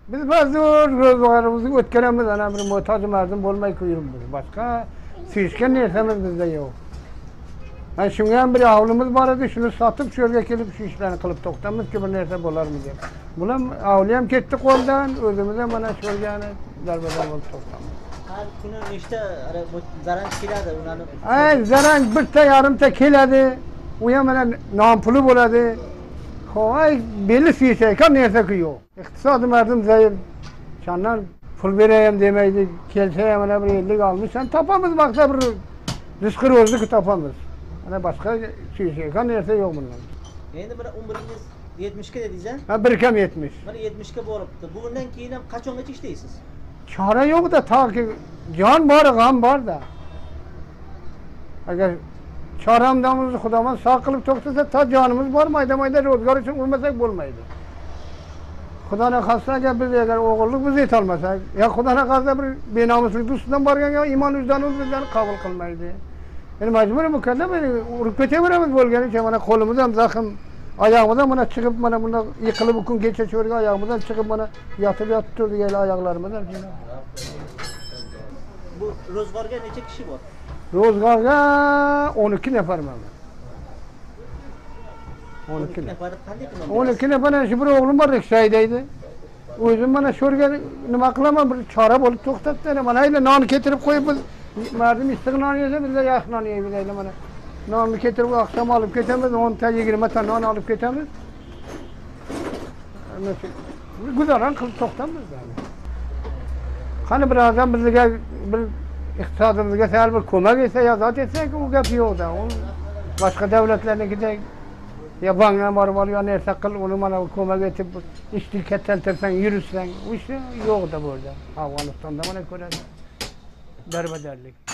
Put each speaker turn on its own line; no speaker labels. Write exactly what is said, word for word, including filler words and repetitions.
Biz mazur ro'zg'orimizni o'tganamiz, ana bir muhtoj mardum bo'lmay yuribmiz. Boshqa suyishgan narsamiz bizda yo'q. Mana shunga ham bir avlimiz bor edi, shuni sotib shu yerga kelib shu ishlarni qilib to'xtamizki bir narsa bo'larmi deb. Bular avli ham ketdi qo'ldan, o'zimiz ham mana shu yergani darbadar bo'lib to'xtamiz.
Har kuni nechta zarang keladi ularni?
Ay, zarang bitta yarimta keladi. U ham mana non puli bo'ladi. Qo'y belli suyishayotgan narsa-ku yo'q. Iqtisodiy mardum zaif. Shandan pul berayim demaydi, kelsa ham mana bir ellik olmishdan topamiz, vaqtda bir rizqi ro'zlik topamiz. Ana boshqa suyishayotgan narsa yo'q bundan.
Endi bir umringiz yetmishga dedingiz-a?
Ha, bir kam yetmish.
Mana yetmishga boribdi. Bugundan keyin ham qachongacha ishlaysiz?
Chora yo'q-da, toki jon bor, g'am bor-da. Agar choramdamizni Xudoman sog' qilib to'xtasa, ta jonimiz bor, mayda-mayda ro'zg'or uchun urmasak bo'lmaydi. Xudoning xohlasa agar biz agar o'g'illik biz etolmasak, yo Xudoning xohlasa bir benomuslik ustidan borganga iymon vijdonimiz bizdan qabul qilmaydi. Endi majbur mukallaf urib ketaveramiz bo'lganicha, mana qo'limiz ham zaxm, oyog'imiz ham mana chiqib, mana bunda yiqilib kun kecha cho'rga oyog'imiz ham chiqib, mana yotib yotib turdik, oyoqlarimiz ham.
Bu ro'zg'orga necha kishi bor?
Ro'zg'orga o'n ikki nafarman. o'n ikki
nafar qanday qilamiz?
o'n ikki nafar shu bir o'g'lim bor, riksha haydaydi. O'zim mana shu yerga nima qilaman, bir chora bo'lib to'xtatdi. Mana ayla non keltirib qo'yib biz mardum issiq non yesa, biz yaxshi non yeymiz ayla mana. Nonni keltirib oqshom olib ketamiz, o'n ta yigirma ta non olib ketamiz. Ana shu guzoran qilib to'xtamiz. Qani birazdan bizga bir iqtisodimizga sal bir ko'mak etsa, yozat etsak, u gap yo'q-da. U boshqa davlatlarnikidek ya bankdan borib olib, yo narsa qil, uni mana ko'mak etib, ishni kattalantirsang, yursang, u ish yo'q-da bu yerda. Afg'onistonda mana ko'radi. Darbadarlik.